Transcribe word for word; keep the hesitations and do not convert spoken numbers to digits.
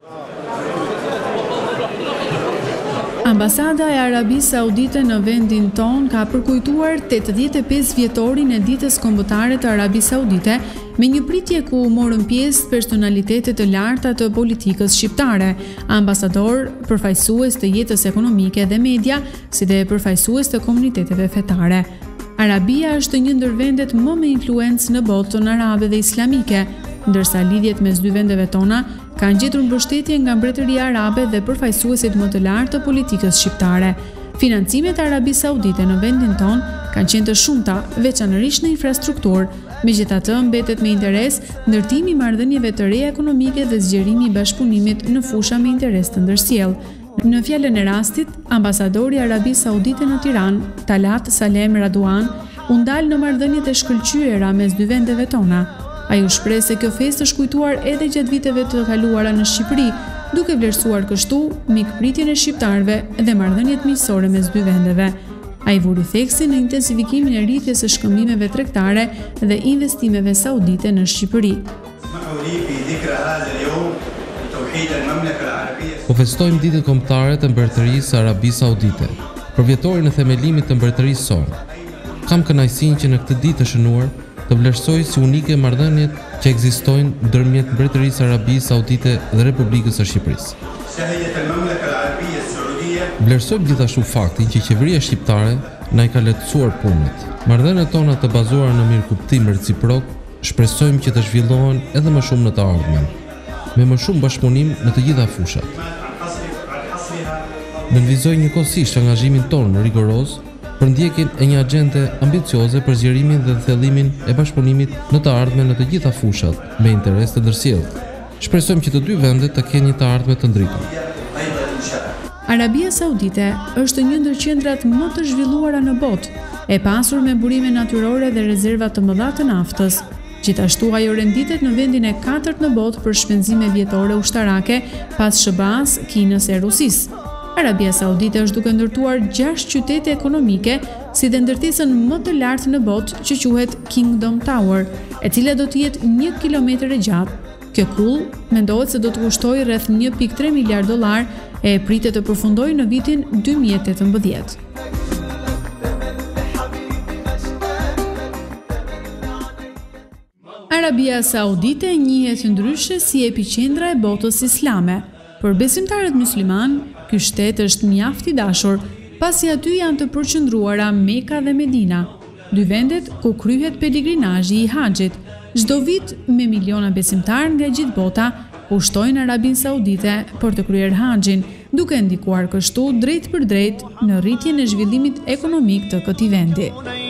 Ambasada e Arabisë Saudite në vendin ton ka përkujtuar tetëdhjetë e pesë vjetorin e ditës kombëtare të Arabisë Saudite me një pritje ku morën pjesë personalitetet të larta të politikës shqiptare, ambasador, përfaqësues të jetës ekonomike dhe media, si dhe përfaqësues të komuniteteve fetare. Arabia është një ndër vendet më me influencë në botën arabe dhe islamike, ndërsa lidhjet mes dy vendeve tona kanë gjetur mbështetje nga Mbretëria Arabe dhe përfaqësuesit më të lartë të politikës shqiptare. Financimet e Arabisë Saudite në vendin ton kanë qenë të shumta, veçanërisht në infrastrukturë. Megjithatë, mbetet me interes ndërtimi i marrëdhënieve të reja ekonomike dhe zgjerimi i bashkëpunimit në fusha me interes të ndërsjellë. Në fjalën e rastit, ambasadori i Arabisë Saudite në Tiranë, Talat Salem Raduan, u ndal në marrëdhëniet e shkëlqyera mes dy vendeve tona. Ai u shpreh se kjo festë është kujtuar edhe gjatë viteve të kaluara në Shqipëri, duke vlerësuar kështu mikpritjen e shqiptarëve dhe marrëdhëniet miqësore mes dy vendeve. Ai vuri theksin në intensifikimin e rritjes së shkëmbimeve tregtare dhe investimeve saudite në Shqipëri. Po festojmë ditën kombëtare të Mbretërisë së Arabisë Saudite, për vjetorin e themelimit të mbretërisë sonë. Kam kënaqësinë që në këtë ditë të shënuar të vlerësoj si unike marrëdhëniet që ekzistojnë ndërmjet Mbretërisë së Arabisë Saudite dhe Republikës së Shqipërisë. Vlerësojmë gjithashtu faktin që qeveria shqiptare na i ka lehtësuar punët. Marrëdhëniet tona të bazuara në mirëkuptim reciprok shpresojmë që të zhvillohen edhe më shumë në të ardhmen, me më shumë bashkëpunim në të gjitha fushat. Nënvizoj njëkohësisht angazhimin tonë rigoroz për ndjekjen e një agjende ambicioze për zgjerimin dhe thellimin e bashkëpunimit në të ardhmen në të gjitha fushat me interes të ndërsjellë. Shpresojmë që të dy vendet të kenë një të ardhme të ndritur. Arabia Saudite është një ndër qendrat më të zhvilluara në botë, e pasur me burime natyrore dhe rezerva të mëdha të naftës. Gjithashtu ajo renditet në vendin e katërt në botë për shpenzime vjetore ushtarake pas S B A-s, Kinës e Rusisë. Arabia Saudite është duke ndërtuar gjashtë qytete ekonomike, si dhe ndërtesën më të lartë në botë që quhet Kingdom Tower, e cila do të jetë një kilometër e gjatë. Kjo kull mendohet se do të kushtojë rreth një pikë tre miliard dollar e pritet të përfundojë në vitin dy mijë e tetëmbëdhjetë. Arabia Saudite njihet ndryshe si epiqendra e botës islame. Për besimtarët musliman, ky shtet është mjaft i dashur, pasi aty janë të përqendruara Mekka dhe Medina, dy vendet ku kryhet pelegrinazhi i haxhit. Çdo vit me miliona besimtar nga gjithë bota pushtojnë Arabinë Saudite për të kryer haxhin, duke ndikuar kështu drejt për drejt në rritjen e zhvillimit ekonomik të këtij vendi.